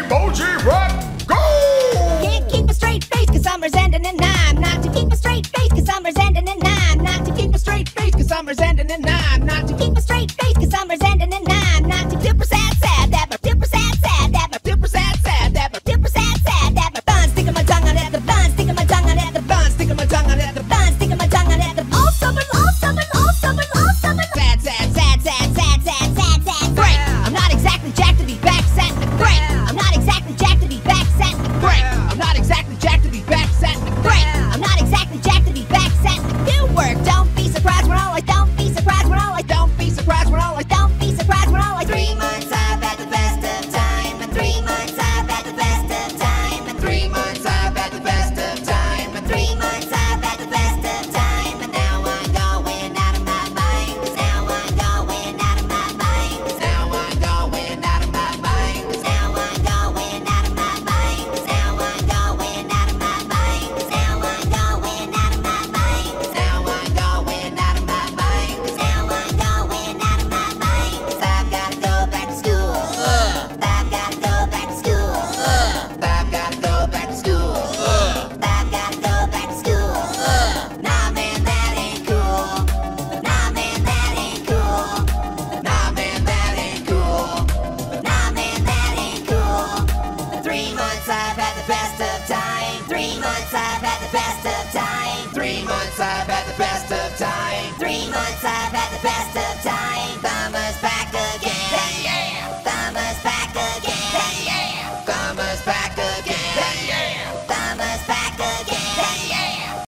OG rap, go! Can't keep a straight face cause summer's ending and I'm not to keep a straight face cause summer's ending and I'm not to keep a straight face cause summer's ending and I'm not to keep a straight face cause summer's ending and I'm not to super sad sad that my super sad sad that my super sad sad that my super sad sad that my fun sticking my tongue on it the fun sticking my tongue on it the fun sticking my tongue on it the fun sticking my tongue on it the all summer all summer all summer all summer sad sad sad sad sad sad sad sad break. I'm not exactly jacked to be back set in the break. I'm not exactly jacked to be back set in the break. I'm not exactly jacked to be back set in the break. I'm not exactly jacked to be back set in the do work. Don't be surprised when all I don't be surprised when all I don't be surprised when all I don't be surprised when all I 3 months I've had the best of time and 3 months I've had the best of time and 3 months I've had the best of time and 3 months I've had the best of time and now I'm going out of my mind 'cause now I'm going out of my mind 'cause now I'm going out of my mind 'cause now I'm going out of my mind 'cause now I'm going out of my mind 'cause now I'm going out of my mind 'cause now I'm going out of my mind 'cause now I'm going out of my mind 'cause I've gotta go back to school. I've gotta go back to school. I've gotta go back to school. I've gotta go back to school. Nah man, that ain't cool. Nah man, that ain't cool. Nah man, that ain't cool. Nah man, that ain't cool. 3 months I've had the best of time. 3 months I've had the best of time. 3 months I've had the best of time. 3 months I've had the best